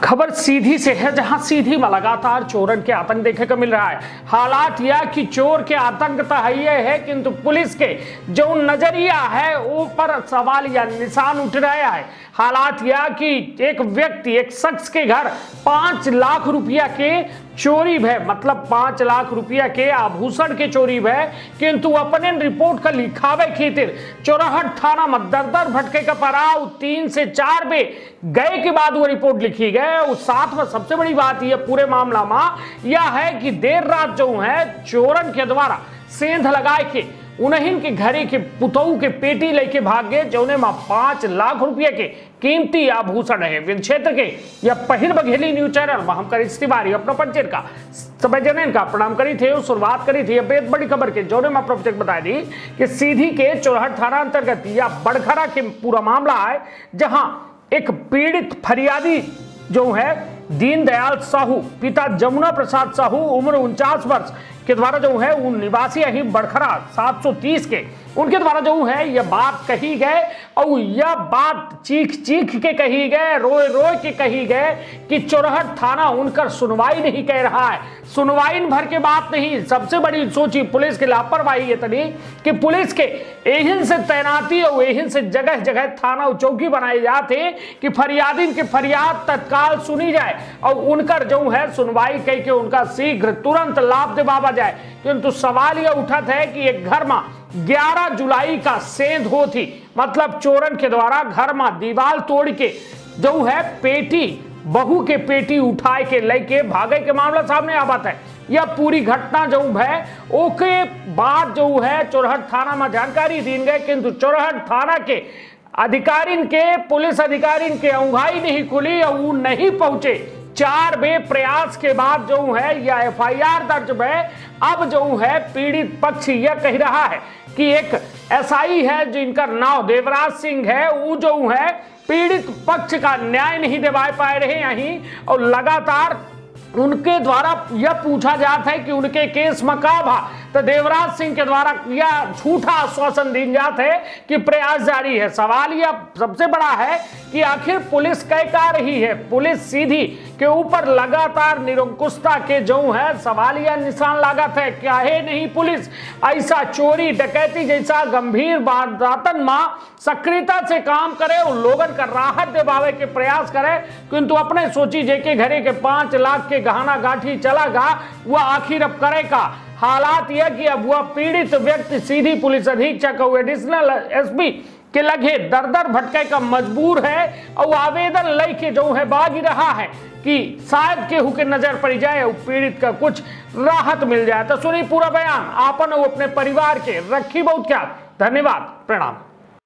खबर सीधी से है, जहां सीधी में लगातार चोरन के आतंक देखने को मिल रहा है। हालात यह कि चोर के आतंक तो है, किंतु पुलिस के जो नजरिया है वो पर सवाल या निशान उठ रहा है। हालात यह कि एक व्यक्ति, एक शख्स के घर 5 लाख रुपया के चोरी है, मतलब 5 लाख रुपया के आभूषण के चोरी है, किंतु अपने रिपोर्ट का लिखावे खातिर चोरहट थाना में दर भटके का पड़ाव 3 से 4 बे गए के बाद वो रिपोर्ट लिखी गई। उस साथ में सबसे बड़ी बात यह पूरे मामला में यह है कि देर रात जो है चोरन के द्वारा सेंध लगाए के उन्हीं के घरे के पुतऊ के पेटी लेके भाग गए, जौने में 5 लाख रुपये के कीमती आभूषण है। विंध्य क्षेत्र के या पहिल बघेली न्यूज चैनल में हम करीश तिवारी अपना पंचर का सब जन का प्रणाम करी थे, शुरुआत करी थी बेहद बड़ी खबर के, जौने में अपना बता दी कि सीधी के चोरहट थाना अंतर्गत या बड़खरा के पूरा मामला है, जहां एक पीड़ित फरियादी जो है दीनदयाल साहू, पिता जमुना प्रसाद साहू, उम्र 49 वर्ष के द्वारा जो है उन निवासी ही बड़खरा 730 के उनके द्वारा जो है यह बात कही गए, और यह बात चीख के कही गए, रोए के कही गए कि चोरहट थाना उनकर सुनवाई नहीं कह रहा है। सुनवाई भर के बात नहीं, सबसे बड़ी सोची पुलिस की लापरवाही ये तनी कि पुलिस के एहन से तैनाती और एहन से जगह जगह थाना चौकी बनाए जाते कि फरियादी के फरियाद तत्काल सुनी जाए और उनकर जो है सुनवाई कह के उनका शीघ्र तुरंत लाभ दिवावा जाए। किंतु सवाल यह उठत है कि एक घर में 11 जुलाई का सेंध हो थी, मतलब चोरन के द्वारा घर में दीवार तोड़ के जो है पेटी, बहू के पेटी उठाए के लेके भागे के मामला सामने आवत है। यह पूरी घटना जो है ओके बाद जो है चोरहट थाना में जानकारी दी गई, किंतु चोरहट थाना के अधिकारी के, पुलिस अधिकारी के उंघाई नहीं खुली और वो नहीं पहुंचे। 4 बे प्रयास के बाद जो है यह FIR दर्ज है। अब जो है पीड़ित पक्ष यह कह रहा है कि एक SI है जिनका नाम देवराज सिंह है, वो जो है पीड़ित पक्ष का न्याय नहीं दिवा पा रहे यहीं, और लगातार उनके द्वारा यह पूछा जाता है कि उनके केस में का भा, तो देवराज सिंह के द्वारा यह झूठा आश्वासन दी जाता है कि प्रयास जारी है। सवाल यह सबसे बड़ा है कि आखिर पुलिस क्या रही है। पुलिस सीधी के ऊपर लगातार निरंकुशता के जो है सवाल यह निशान लागत है, क्या है नहीं पुलिस ऐसा चोरी डकैती जैसा गंभीर वारदातन में सक्रियता से काम करे और लोगन का राहत दिवावे के प्रयास करे, किंतु अपने सोची जेके घरे के 5 लाख के गहना गांठी चला गा वह आखिर अब करेगा। हालात यह कि अब वह पीड़ित व्यक्ति सीधी पुलिस अधीक्षक और एडिशनल SP के लगे दर भटके का मजबूर है और आवेदन लेके जो है बागी रहा है कि शायद केहू के नजर पड़ जाए और पीड़ित का कुछ राहत मिल जाए। तो सुनी पूरा बयान आपन और अपने परिवार के रखी बहुत क्या। धन्यवाद, प्रणाम।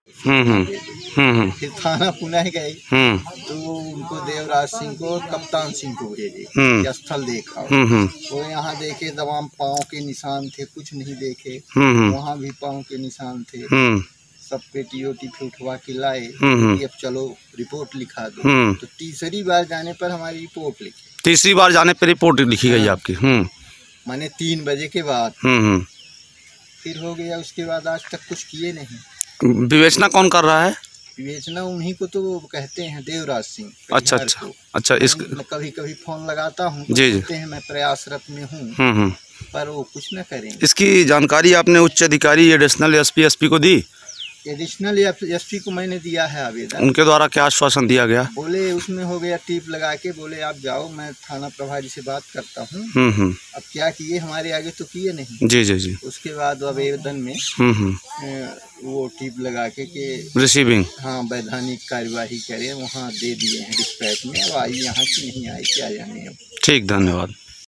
फिर थाना पुनः गए तो उनको देवराज सिंह को कप्तान सिंह को भेजे, स्थल देखा तो यहाँ देखे तमाम पाँव के निशान थे, कुछ नहीं देखे, वहाँ भी पाँव के निशान थे, सब पेटी ओटी फिर उठवा के लाए। अब चलो रिपोर्ट लिखा दो, तो तीसरी बार जाने पर हमारी रिपोर्ट लिखी। तीसरी बार जाने पर रिपोर्ट लिखी गई आपकी? माने 3 बजे के बाद फिर हो गया। उसके बाद आज तक कुछ किए नहीं। विवेचना कौन कर रहा है? विवेचना उन्हीं को तो कहते हैं, देवराज सिंह। अच्छा। इस कभी कभी फोन लगाता हूँ तो कहते हैं मैं प्रयासरत में हूँ, पर वो कुछ न करेंगे। इसकी जानकारी आपने उच्च अधिकारी एडिशनल SP को दी? एडिशनल SP को मैंने दिया है आवेदन। उनके द्वारा क्या आश्वासन दिया गया? बोले उसमें हो गया टीप लगा के, बोले आप जाओ, मैं थाना प्रभारी से बात करता हूँ। अब क्या किए, हमारे आगे तो किए नहीं। जी। उसके बाद आवेदन में वो टीप लगा के रिसीविंग, हाँ, वैधानिक कार्यवाही करे, वहाँ दे दिए हैं डिस्पैच में। अब आई यहाँ की नहीं आई, क्या जाने। ठीक, धन्यवाद।